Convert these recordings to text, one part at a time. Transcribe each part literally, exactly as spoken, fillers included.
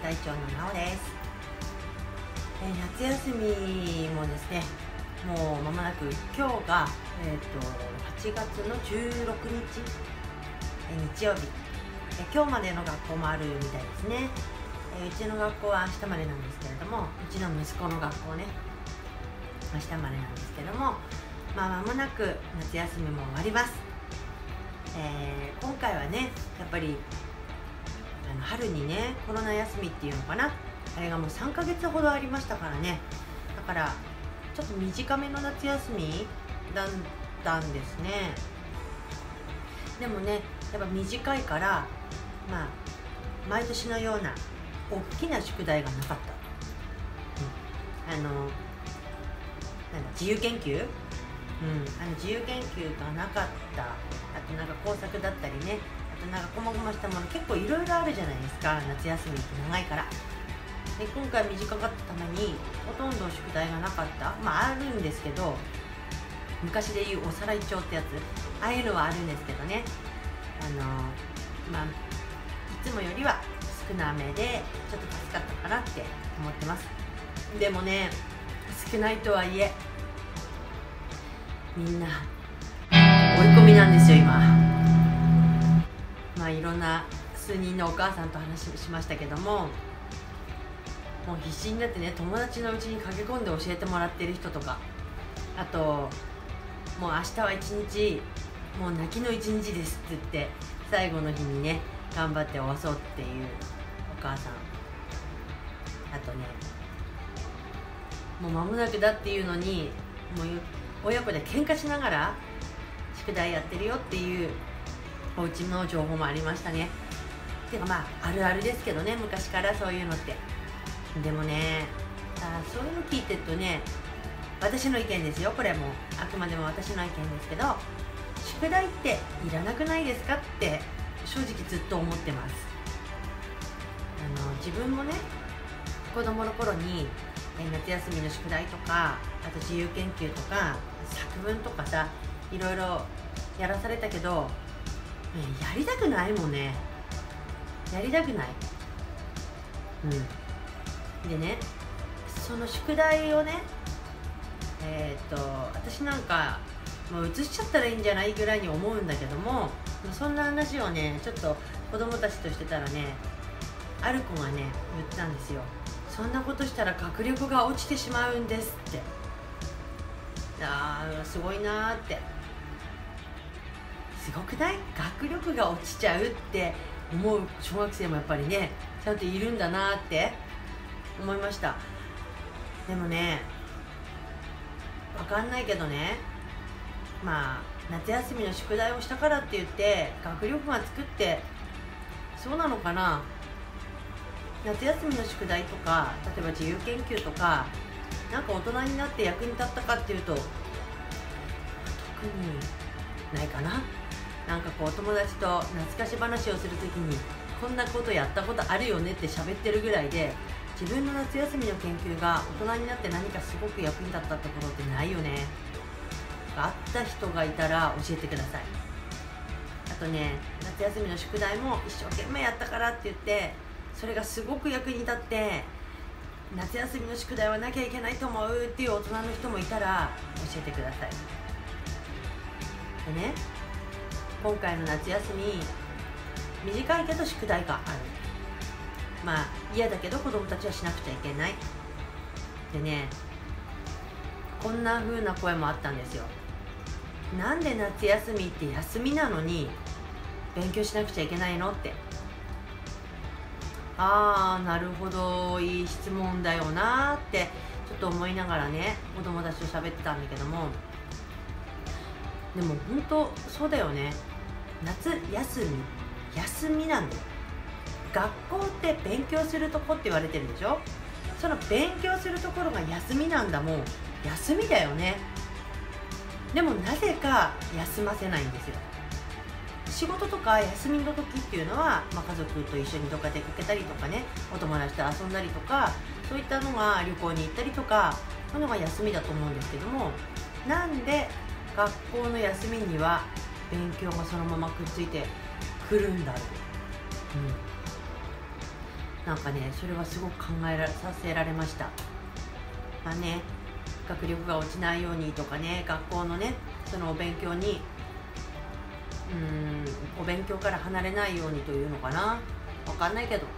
隊長のなおです。えー、夏休みもですね、もう間もなく今日が、えー、とはちがつのじゅうろくにち、えー、日曜日、えー、今日までの学校もあるみたいですね。えー、うちの学校は明日までなんですけれども、うちの息子の学校ね、明日までなんですけども、まあ間もなく夏休みも終わります。えー、今回はね、やっぱりあの春にね、コロナ休みっていうのかな、あれがもうさんかげつほどありましたからね。だからちょっと短めの夏休みだったんですね。でもね、やっぱ短いから、まあ毎年のような大きな宿題がなかった、うん、あのなんだ自由研究、うん、あの自由研究がなかった。あとなんか工作だったりね、あとなんかこまごましたもの結構いろいろあるじゃないですか、夏休みって長いから。で今回短かったためにほとんど宿題がなかった。まああるんですけど、昔でいうおさらい帳ってやつ、ああいうのはあるんですけどね、あのまあいつもよりは少なめでちょっと助かったかなって思ってます。でもね、少ないとはいえみんな追い込みなんですよ今。まあいろんな数人のお母さんと話しましたけども、もう必死になってね、友達のうちに駆け込んで教えてもらってる人とか、あともう明日は一日もう泣きの一日ですって言って最後の日にね頑張って終わそうっていうお母さん、あとね、もう間もなくだっていうのにもう親子で喧嘩しながら宿題やってるよっていうお家の情報もありましたね。てかまああるあるですけどね、昔からそういうのって。でもね、あそういうの聞いてるとね、私の意見ですよ、これもあくまでも私の意見ですけど、宿題っていらなくないですかって正直ずっと思ってます。あの自分もね、子供の頃に夏休みの宿題とか、あと自由研究とか作文とかさ、いろいろやらされたけど、やりたくないもんね。やりたくない。うんでね、その宿題をね、えー、っと私なんかもう移しちゃったらいいんじゃないぐらいに思うんだけども、そんな話をねちょっと子供たちとしてたらね、ある子がね言ったんですよ。そんなことしたら学力が落ちてしまうんですって。あーすごいなーって、すごくない？学力が落ちちゃうって思う小学生もやっぱりねちゃんといるんだなーって思いました。でもね、わかんないけどね、まあ夏休みの宿題をしたからって言って学力がつくってそうなのかな。夏休みの宿題とか、例えば自由研究とか、なんか大人になって役に立ったかっていうと特にないかな。なんかこう友達と懐かし話をするときにこんなことやったことあるよねって喋ってるぐらいで、自分の夏休みの研究が大人になって何かすごく役に立ったところってないよね。あった人がいたら教えてください。あとね、夏休みの宿題も一生懸命やったからって言ってそれがすごく役に立って夏休みの宿題はなきゃいけないと思うっていう大人の人もいたら教えてください。でね、今回の夏休み短いけど宿題がある。まあ嫌だけど子供たちはしなくちゃいけない。でね、こんな風な声もあったんですよ。なんで夏休みって休みなのに勉強しなくちゃいけないのって。あーなるほど、いい質問だよなーってちょっと思いながらね、子供たちと喋ってたんだけども、でも本当そうだよね。夏休み休みなんだよ。学校って勉強するとこって言われてるでしょ。その勉強するところが休みなんだもん。休みだよね。でもなぜか休ませないんですよ。仕事とか休みの時っていうのは、まあ、家族と一緒にどっか出かけたりとかね、お友達と遊んだりとか、そういったのが旅行に行ったりとか、そういうのが休みだと思うんですけども、なんで学校の休みには勉強がそのままくっついてくるんだろう。うんなんかねそれはすごく考えらさせられました。まあね、学力が落ちないようにとかね、学校のねそのお勉強にうーんお勉強から離れないようにというのかな、わかんないけど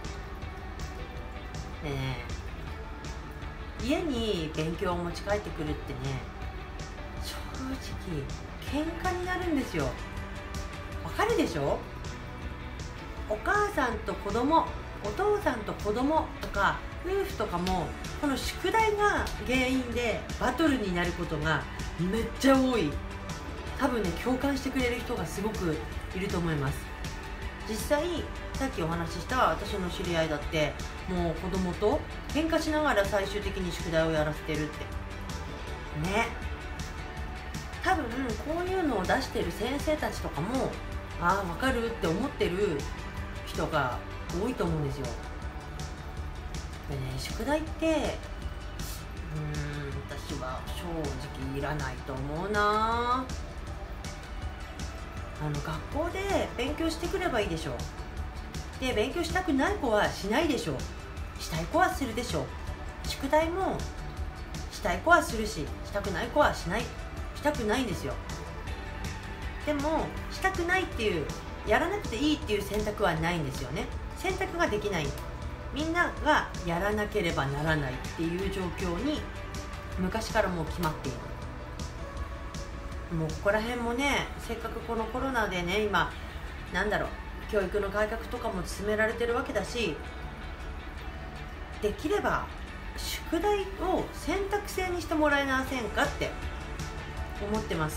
ねえ、家に勉強を持ち帰ってくるってね、正直喧嘩になるんですよ。わかるでしょ。お母さんと子供、お父さんと子供とか夫婦とかもこの宿題が原因でバトルになることがめっちゃ多い。多分ね共感してくれる人がすごくいると思います。実際さっきお話しした私の知り合いだってもう子供と喧嘩しながら最終的に宿題をやらせてるってね。多分こういうのを出してる先生たちとかもああ分かるって思ってる人が多いと思うんですよ。でね、宿題ってうーん私は正直いらないと思うな。あの学校で勉強してくればいいでしょ。で勉強したくない子はしないでしょ。したい子はするでしょ。宿題もしたい子はするし、したくない子はしない、したくないんですよ。でもしたくないっていう、やらなくていいっていう選択はないんですよね。選択ができない。みんながやらなければならないっていう状況に昔からもう決まっている。もうここら辺もね、せっかくこのコロナでね今なんだろう教育の改革とかも進められてるわけだし、できれば宿題を選択制にしてもらえませんかって思ってます。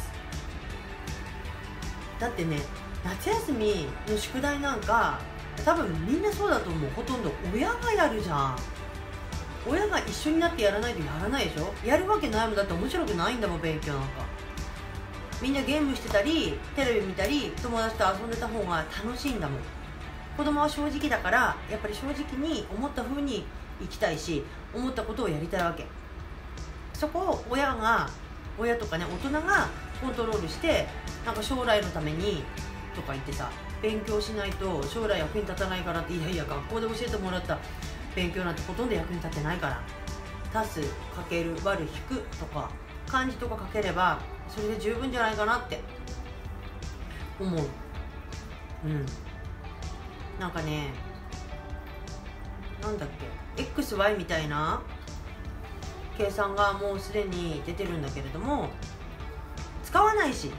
だってね、夏休みの宿題なんか多分みんなそうだと思う。ほとんど親がやるじゃん。親が一緒になってやらないとやらないでしょ。やるわけないもん。だって面白くないんだもん勉強なんか。みんなゲームしてたりテレビ見たり友達と遊んでた方が楽しいんだもん。子供は正直だからやっぱり正直に思った風に生きたいし、思ったことをやりたいわけ。そこを親が親とかね大人がコントロールして、なんか将来のためにとか言ってさ、勉強しないと将来役に立たないからって、いやいや学校で教えてもらった勉強なんてほとんど役に立ってないから、足すかける割る引くとか漢字とか書ければそれで十分じゃないかなって思う。うんなんかね、なんだっけ エックスワイ みたいな計算がもうすでに出てるんだけれども使わないし、うん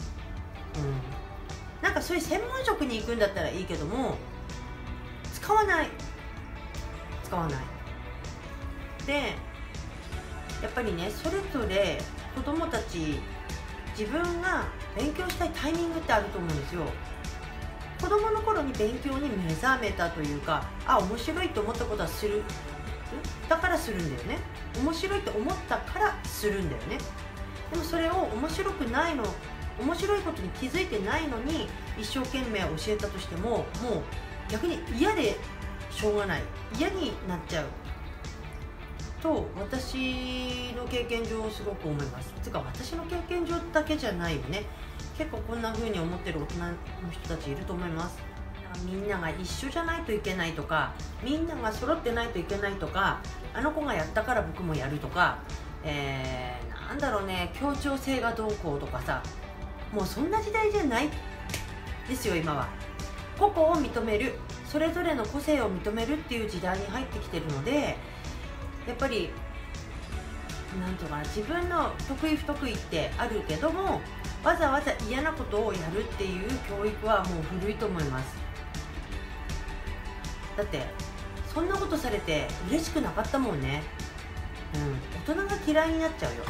なんかそういう専門職に行くんだったらいいけども使わない使わないで、やっぱりねそれぞれ子供たち自分が勉強したいタイミングってあると思うんですよ。子供の頃に勉強に目覚めたというか、あ面白いと思ったことはする、だからするんだよね。面白いと思ったからするんだよね。でもそれを面白くないの、面白いことに気づいてないのに一生懸命教えたとしても、もう逆に嫌でしょうがない、嫌になっちゃうと私の経験上すごく思います。つうか私の経験上だけじゃないよね。結構こんな風に思ってる大人の人たちいると思います。みんなが一緒じゃないといけないとか、みんなが揃ってないといけないとか、あの子がやったから僕もやるとか、えー、なんだろうね、協調性がどうこうとかさ、もうそんな時代じゃないですよ今は。個々を認める、それぞれの個性を認めるっていう時代に入ってきてるので、やっぱりなんとかな、自分の得意不得意ってあるけどもわざわざ嫌なことをやるっていう教育はもう古いと思います。だってそんなことされて嬉しくなかったもんね。うん、大人が嫌いになっちゃうよ。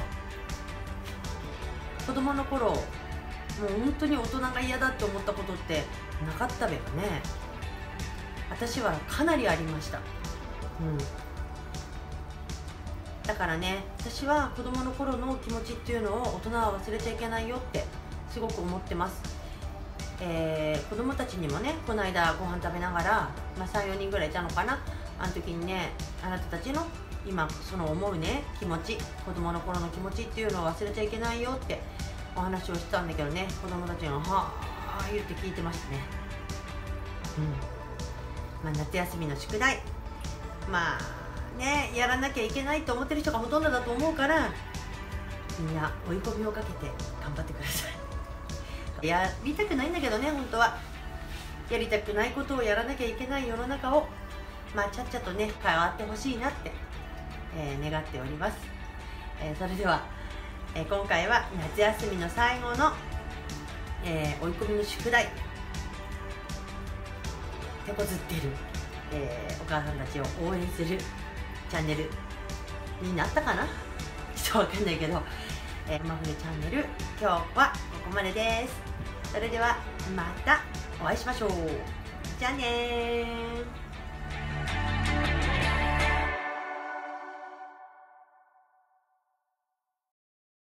子供の頃もう本当に大人が嫌だって思ったことってなかったべかね。私はかなりありました。うんだからね、私は子供の頃の気持ちっていうのを大人は忘れちゃいけないよってすごく思ってます。えー、子供たちにもね、この間ご飯食べながら、まあ、さん、よにんぐらいいたのかな、あの時にね、あなたたちの今その思うね気持ち、子供の頃の気持ちっていうのを忘れちゃいけないよってお話をしたんだけどね、子供たちがはあ言って聞いてましたね。うんまあ、夏休みの宿題まあね、やらなきゃいけないと思ってる人がほとんどだと思うから、みんな追い込みをかけて頑張ってください。やりたくないんだけどね、本当はやりたくないことをやらなきゃいけない世の中を、まあちゃっちゃとね変わってほしいなって、えー、願っております。えー、それでは、えー、今回は夏休みの最後の、えー、追い込みの宿題、手こずってる、えー、お母さんたちを応援するチャンネルになったかな、ちょっとわかんないけど、えー、マフネチャンネル今日はここまでです。それではまたお会いしましょう。じゃあねー。